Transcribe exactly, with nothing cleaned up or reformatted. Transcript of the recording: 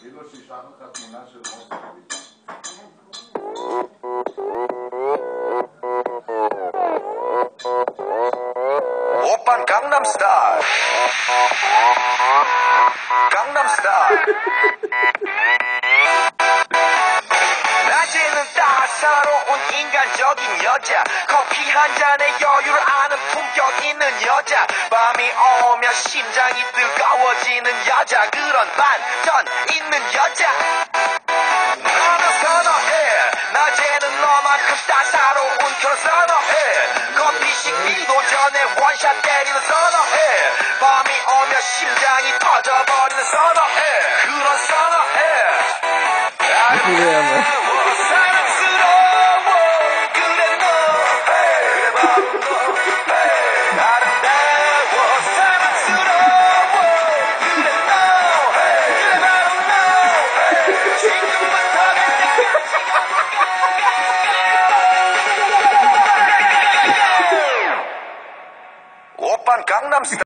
Silos și anul ca nașul nostru. Oppan Gangnam Style. Gangnam Style. 낮에는 따사로운 인간적인 여자, 커피 한 잔에 여유를 아는 품격 있는 여자, 밤이 오면 심장이 뜨거워지는 여자, 그런 반전 있는 여자. 나는 선호해. 낮에는 너만큼 따사로운 그런 선호해. 커피 식기도 전에 원샷 때리는 선호해. 밤이 오면 심장이 터져버리는 선호해. 그런 선호해. 아름다워 사랑스러워 그래 너 그래 바로 너 아름다워 사랑스러워 그래 너 그래 바로 너 지금부터 오빤 강남스타일